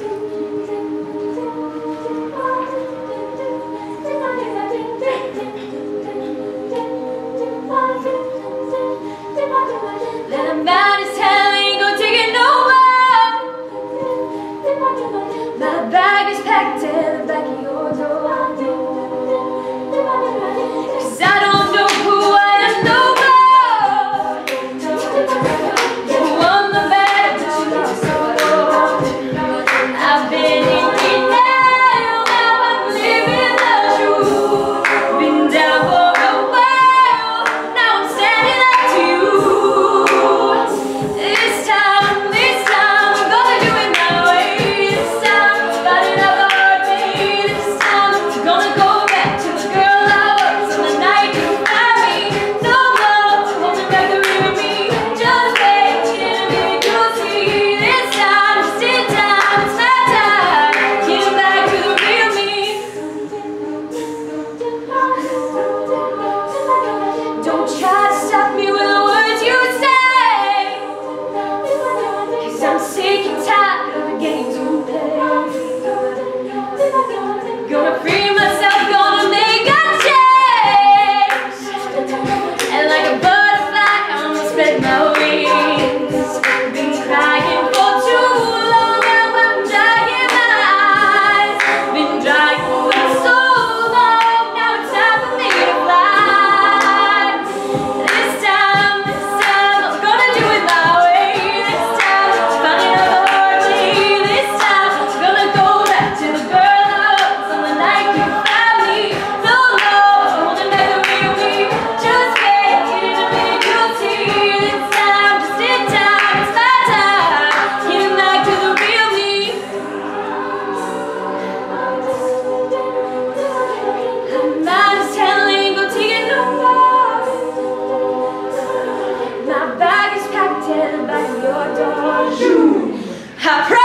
Let a man is telling, go take it nowhere. My bag is packed at the back of your door. 'Cause I don't know who I am no more. You want the bag, but you lost the door. I've been in denial, now I'm living the truth. Been down for a while, now I'm standing up to you. This time, I'm gonna do it my way. This time, but it never hurt me. This time, I'm gonna go back to the girl I was on the night you found me. No more holding back the real me. Just wait, and you'll see. This time, just in time, it's my time. Getting back to the real me. Don't try to stop me with the words you say. 'Cause I'm sick and tired of the games you play. Gonna free myself, gonna make a change. And like a butterfly, I'm gonna spread my wings. Been crying for too long, now I'm drying my eyes. Been drying for so long, now it's time for me to fly. This time, I'm gonna do it my way. This time, finally never hurt me. This time, I'm gonna go back to the girl I was on the night you found me. No more holding back the real me. Just wait, you'll see. This time, just in time, it's my time. Getting back to the real me. I'm not telling, go take it no more. My bag is packed in the back of your door. I